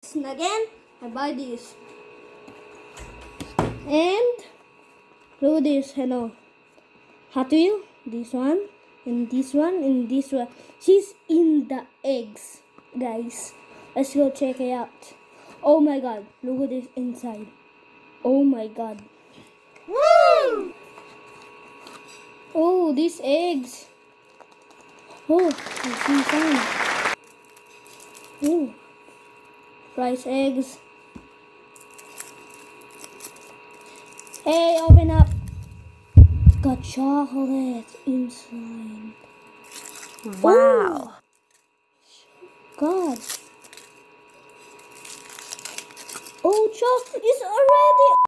And again, I buy this. And look at this, hello. Hot Wheel, this one, and this one, and this one. She's in the eggs, guys. Let's go check it out. Oh my god, look at this inside. Oh my god. Woo! Oh, these eggs. Oh, I see some. Oh, rice eggs. Hey, open up. Got chocolate inside. Wow. Oh, God. Oh, chocolate is already